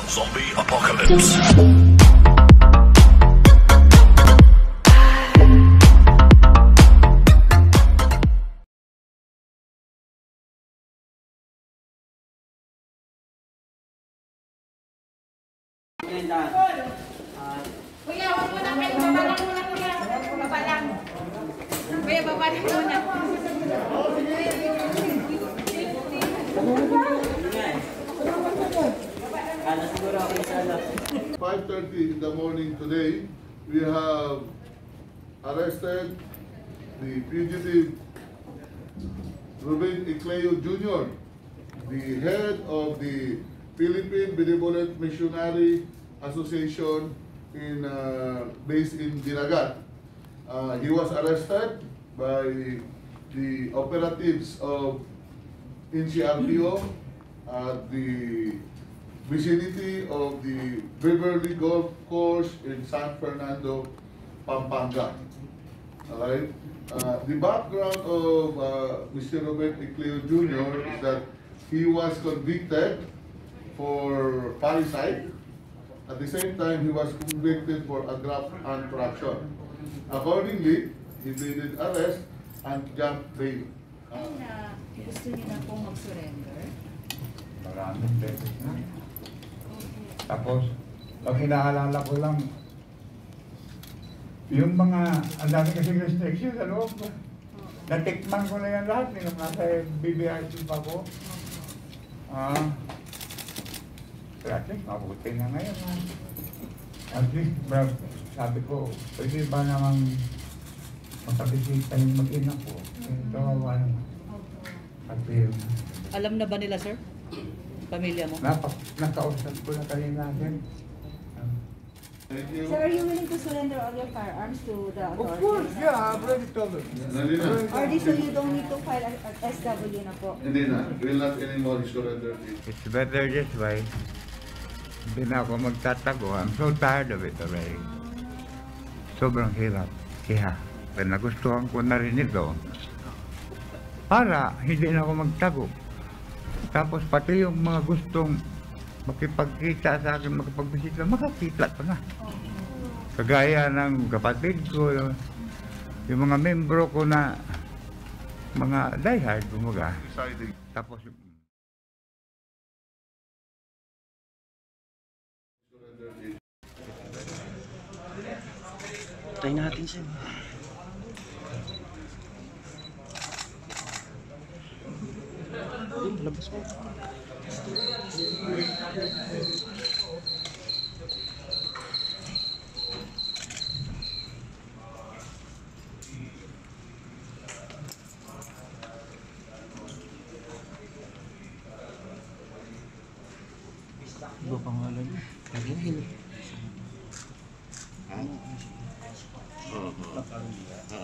Zombie Apocalypse. Kuya, huwag mo na kayo. Babalang muna, kuya. Babalang. Kuya, babalang muna. 5:30 in the morning today, we have arrested the fugitive Ruben Icleo Jr., the head of the Philippine Benevolent Missionary Association based in Dinagat. He was arrested by the operatives of NCRPO at the vicinity of the Beverly Golf Course in San Fernando, Pampanga. Alright? The background of Mr. Ruben Icleo Jr. is that he was convicted for parricide. At the same time, he was convicted for aggravated armed corruption. Accordingly, he pleaded arrest and jumped bail. Gusto niyo na pong mag-surrender? Maraming beses na. Tapos, ang hinaalala ko lang, yung mga, ang dami kasing restriction sa loob. Natikman ko na yan lahat, nung nasa BBIC pa ko. At least, mabuti na ngayon. At least, sabi ko, pwede ba namang makabisita yung mag-ina ko? Ito, Alam na ba nila, sir? Pamilya mo? Nakausap ko na kanina din. Thank you. Sir, are you willing to surrender all your firearms to the Of authorities? course, yeah, I've already told them. Hindi na. Or so you don't need to file an SW na po? Hindi na. Will not anymore surrender it. It's better this way. Hindi na ako magtatago. I'm so tired of it already. Sobrang hirap. Kaya, nagustuhan ko na rin ito. Para hindi na ako magtago. Tapos pati yung mga gustong makipagkita sa akin, makapagbisita, makakita pa na. Kagaya ng kapatid ko, yung mga membro ko na mga diehard, kumaga. Tapos Try natin siya. Labas mo. Iba pangalan niya. Kagahil.